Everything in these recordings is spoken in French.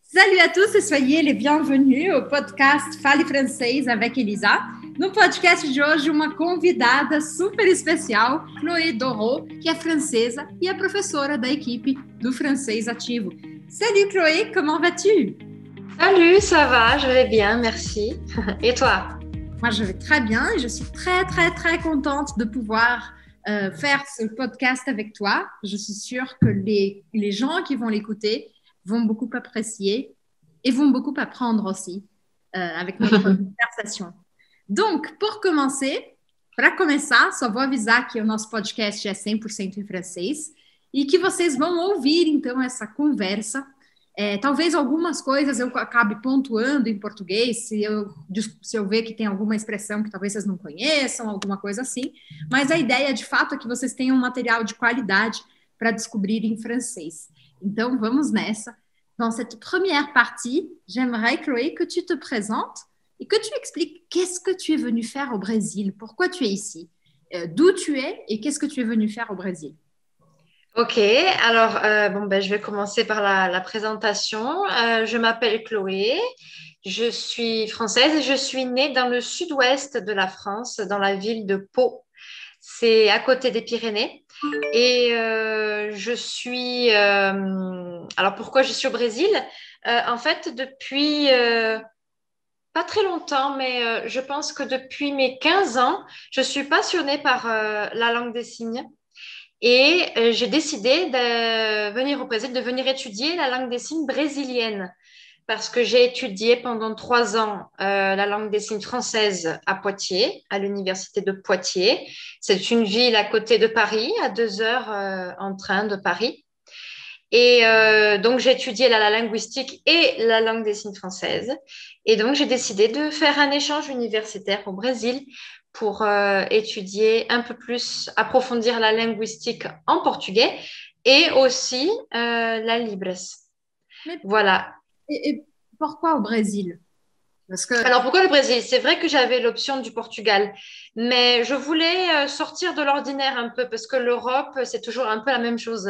Salut à tous et soyez les bienvenus au podcast Fale Francês avec Elisa. No podcast de hoje, uma convidada super especial, Chloé Doro, que é francesa e é professora da equipe do Francês Ativo. Salut Chloé, comment vas-tu? Salut, ça va, je vais bien, merci. Et toi? Moi, je vais très bien et je suis très contente de pouvoir faire ce podcast avec toi. Je suis sûre que les gens qui vont l'écouter vont beaucoup apprécier et vont beaucoup apprendre aussi avec notre conversation. Donc, para começar, só vou avisar que o nosso podcast é 100% em francês e que vocês vão ouvir, então, essa conversa. Talvez algumas coisas eu acabe pontuando em português, se eu ver que tem alguma expressão que talvez vocês não conheçam, alguma coisa assim, mas a ideia, de fato, é que vocês tenham um material de qualidade para descobrir em francês. Então, vamos nessa. Dans cette première partie, j'aimerais, Chloé, que tu te présentes et que tu expliques qu'est-ce que tu es venu faire au Brésil, pourquoi tu es ici, d'où tu es et qu'est-ce que tu es venu faire au Brésil. Ok, alors je vais commencer par la présentation. Je m'appelle Chloé, je suis française et je suis née dans le sud-ouest de la France, dans la ville de Pau. C'est à côté des Pyrénées. Et alors pourquoi je suis au Brésil? En fait, depuis pas très longtemps, mais je pense que depuis mes 15 ans, je suis passionnée par la langue des signes. Et j'ai décidé de venir au Brésil, de venir étudier la langue des signes brésilienne, parce que j'ai étudié pendant 3 ans la langue des signes française à Poitiers, à l'université de Poitiers. C'est une ville à côté de Paris, à 2 heures en train de Paris. Et donc, j'ai étudié la linguistique et la langue des signes française. Et donc, j'ai décidé de faire un échange universitaire au Brésil pour étudier un peu plus, approfondir la linguistique en portugais et aussi la Libres. Mais, Voilà. et pourquoi au Brésil? Parce que Alors, pourquoi le Brésil? C'est vrai que j'avais l'option du Portugal, mais je voulais sortir de l'ordinaire un peu parce que l'Europe, c'est toujours un peu la même chose.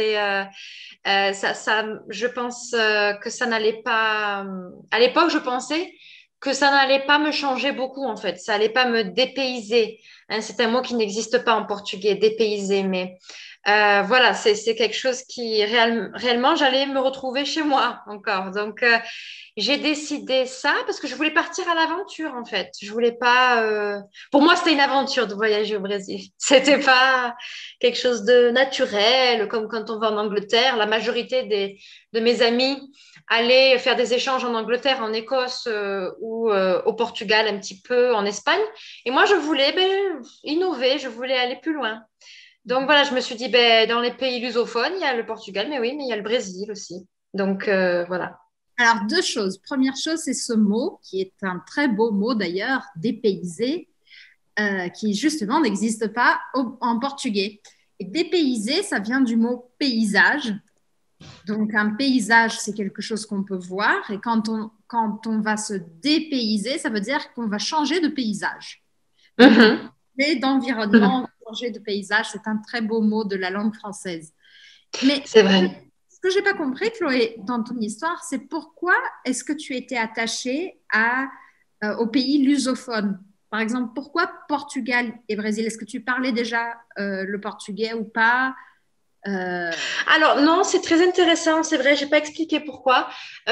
Je pense que ça n'allait pas. À l'époque, je pensais que ça n'allait pas me changer beaucoup, en fait. Ça n'allait pas me dépayser. Hein, c'est un mot qui n'existe pas en portugais, dépayser, mais voilà, c'est quelque chose qui réellement, j'allais me retrouver chez moi encore. Donc, j'ai décidé ça parce que je voulais partir à l'aventure, en fait. Je voulais pas. Pour moi, c'était une aventure de voyager au Brésil. C'était pas quelque chose de naturel, comme quand on va en Angleterre. La majorité de mes amis allaient faire des échanges en Angleterre, en Écosse ou au Portugal, un petit peu en Espagne. Et moi, je voulais innover, je voulais aller plus loin. Donc voilà, je me suis dit, dans les pays lusophones, il y a le Portugal, mais oui, mais il y a le Brésil aussi. Donc voilà. Alors, deux choses. Première chose, c'est ce mot, qui est un très beau mot d'ailleurs, dépaysé, qui justement n'existe pas en portugais. Et dépaysé, ça vient du mot paysage. Donc, un paysage, c'est quelque chose qu'on peut voir. Et quand on va se dépayser, ça veut dire qu'on va changer de paysage. Donc, changer d'environnement, changer de paysage, c'est un très beau mot de la langue française. Mais C'est vrai. ce que je n'ai pas compris, Chloé, dans ton histoire, c'est pourquoi est-ce que tu étais attachée aux pays lusophones? Par exemple, pourquoi Portugal et Brésil? Est-ce que tu parlais déjà le portugais ou pas? Alors non, c'est très intéressant, c'est vrai, j'ai pas expliqué pourquoi.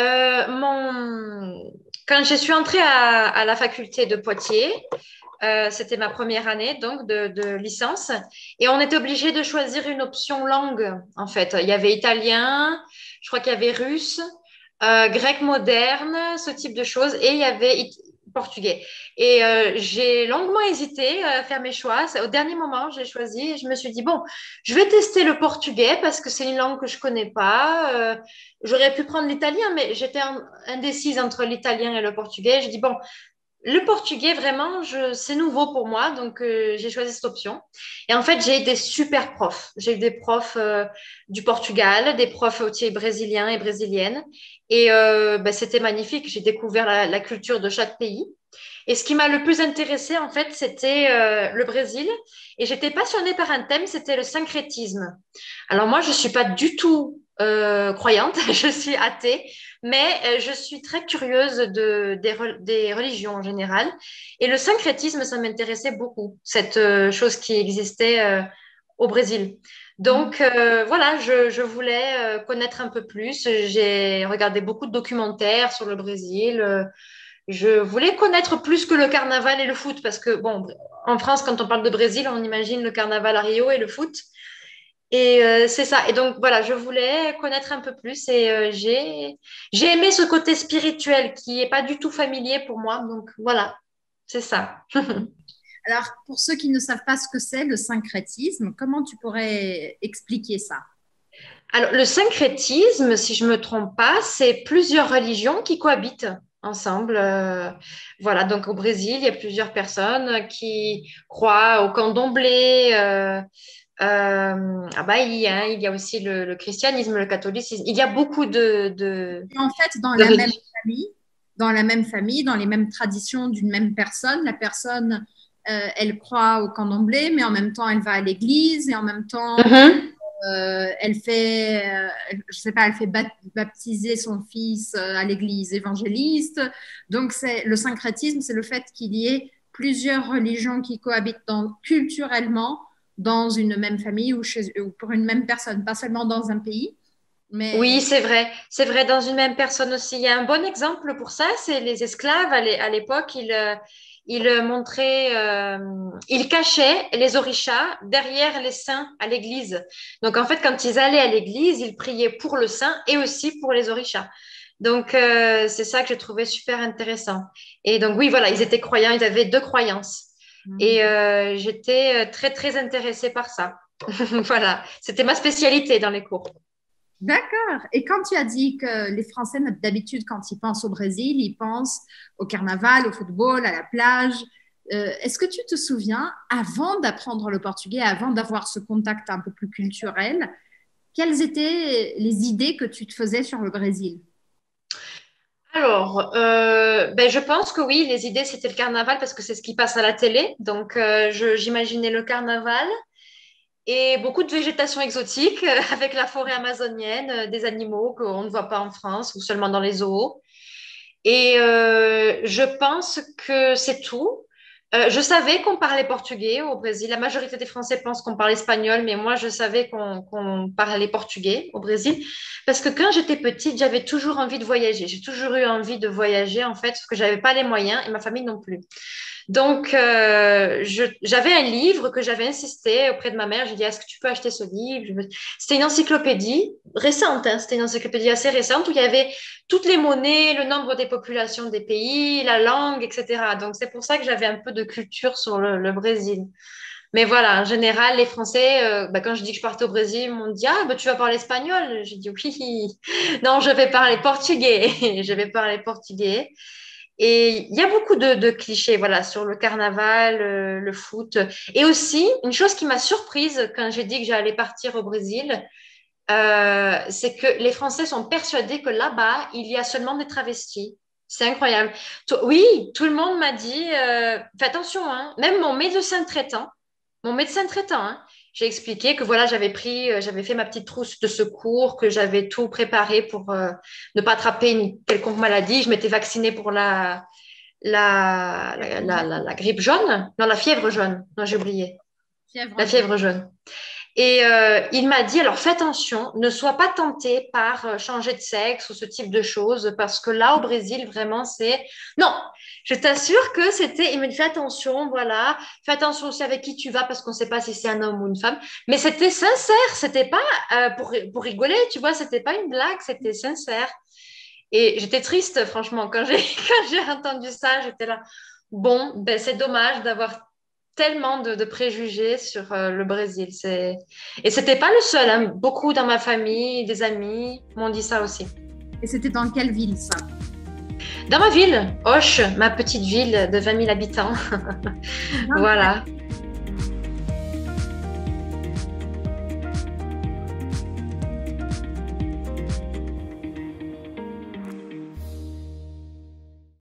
Quand je suis entrée à la faculté de Poitiers, c'était ma première année donc de licence, et on était obligé de choisir une option langue en fait. Il y avait italien, je crois qu'il y avait russe, grec moderne, ce type de choses, et il y avait portugais. Et j'ai longuement hésité à faire mes choix. Au dernier moment, j'ai choisi et je me suis dit, bon, je vais tester le portugais parce que c'est une langue que je connais pas. J'aurais pu prendre l'italien, mais j'étais indécise entre l'italien et le portugais. J'ai dit, bon, le portugais, vraiment, c'est nouveau pour moi, donc j'ai choisi cette option. Et en fait, j'ai eu des super profs. J'ai eu des profs du Portugal, des profs aussi brésiliens et brésiliennes. Et c'était magnifique. J'ai découvert la culture de chaque pays. Et ce qui m'a le plus intéressée, en fait, c'était le Brésil. Et j'étais passionnée par un thème, c'était le syncrétisme. Alors moi, je ne suis pas du tout croyante, je suis athée. mais je suis très curieuse des religions en général. Et le syncrétisme, ça m'intéressait beaucoup, cette chose qui existait au Brésil. Donc, voilà, je voulais connaître un peu plus. J'ai regardé beaucoup de documentaires sur le Brésil. Je voulais connaître plus que le carnaval et le foot, parce que, bon, en France, quand on parle de Brésil, on imagine le carnaval à Rio et le foot. Et c'est ça. Et donc, voilà, je voulais connaître un peu plus et j'ai aimé ce côté spirituel qui n'est pas du tout familier pour moi. Donc, voilà, c'est ça. Alors, pour ceux qui ne savent pas ce que c'est le syncrétisme, comment tu pourrais expliquer ça? Alors, le syncrétisme, si je ne me trompe pas, c'est plusieurs religions qui cohabitent ensemble. Voilà, donc au Brésil, il y a plusieurs personnes qui croient au candomblé. Ah bah, il y a aussi le christianisme, le catholicisme. Il y a beaucoup Et en fait, de religions. dans la même famille, dans les mêmes traditions d'une même personne, la personne, elle croit au candomblé, mais en même temps, elle va à l'église et en même temps, Mhm. elle fait, je sais pas, elle fait baptiser son fils à l'église évangéliste. Donc, c'est le syncrétisme, c'est le fait qu'il y ait plusieurs religions qui cohabitent culturellement dans une même famille ou pour une même personne, pas seulement dans un pays, Oui, mais c'est vrai. C'est vrai, dans une même personne aussi. Il y a un bon exemple pour ça, c'est les esclaves. À l'époque, ils montraient, ils cachaient les orishas derrière les saints à l'église. Donc, en fait, quand ils allaient à l'église, ils priaient pour le saint et aussi pour les orishas. Donc, c'est ça que j'ai trouvé super intéressant. Et donc, oui, voilà, ils étaient croyants, ils avaient deux croyances. Et j'étais très, très intéressée par ça. Voilà, c'était ma spécialité dans les cours. d'accord. Et quand tu as dit que les Français, d'habitude, quand ils pensent au Brésil, ils pensent au carnaval, au football, à la plage. Est-ce que tu te souviens, avant d'apprendre le portugais, avant d'avoir ce contact un peu plus culturel, quelles étaient les idées que tu te faisais sur le Brésil? Alors, je pense que oui, les idées, c'était le carnaval parce que c'est ce qui passe à la télé. Donc, j'imaginais le carnaval et beaucoup de végétation exotique avec la forêt amazonienne, des animaux qu'on ne voit pas en France ou seulement dans les zoos. Et je pense que c'est tout. Je savais qu'on parlait portugais au Brésil. La majorité des Français pensent qu'on parle espagnol, mais moi, je savais qu'on parlait portugais au Brésil. Parce que quand j'étais petite, j'avais toujours envie de voyager. J'ai toujours eu envie de voyager, en fait, parce que je n'avais pas les moyens et ma famille non plus. Donc, j'avais un livre que j'avais insisté auprès de ma mère. J'ai dit, est-ce que tu peux acheter ce livre? C'était une encyclopédie récente, hein. C'était une encyclopédie assez récente où il y avait toutes les monnaies, le nombre des populations des pays, la langue, etc. Donc, c'est pour ça que j'avais un peu de culture sur le Brésil. Mais voilà, en général, les Français, quand je dis que je partais au Brésil, ils m'ont dit, ah, tu vas parler espagnol? J'ai dit, oui. Non, je vais parler portugais. Je vais parler portugais. Et il y a beaucoup de clichés, voilà, sur le carnaval, le foot. Et aussi, une chose qui m'a surprise quand j'ai dit que j'allais partir au Brésil, c'est que les Français sont persuadés que là-bas, il y a seulement des travestis. C'est incroyable. Oui, tout le monde m'a dit, fais attention, hein. Même mon médecin traitant, hein, j'ai expliqué que voilà, j'avais fait ma petite trousse de secours, que j'avais tout préparé pour ne pas attraper une quelconque maladie. Je m'étais vaccinée pour la grippe jaune. Non, la fièvre jaune. Non, j'ai oublié. Fièvre La jaune. fièvre jaune. Et il m'a dit, alors fais attention, ne sois pas tenté par changer de sexe ou ce type de choses, parce que là, au Brésil, vraiment, c'est... Non, je t'assure que c'était... Il me dit, fais attention, voilà, fais attention aussi avec qui tu vas, parce qu'on ne sait pas si c'est un homme ou une femme. Mais c'était sincère, c'était pas pour rigoler, tu vois, c'était pas une blague, c'était sincère. Et j'étais triste, franchement, quand j'ai entendu ça, j'étais là. Bon, ben, c'est dommage d'avoir tellement de préjugés sur le Brésil. Et c'était pas le seul, hein. Beaucoup dans ma famille, des amis m'ont dit ça aussi. Et c'était dans quelle ville ça? Dans ma ville, Auch, ma petite ville de 20 000 habitants. Voilà.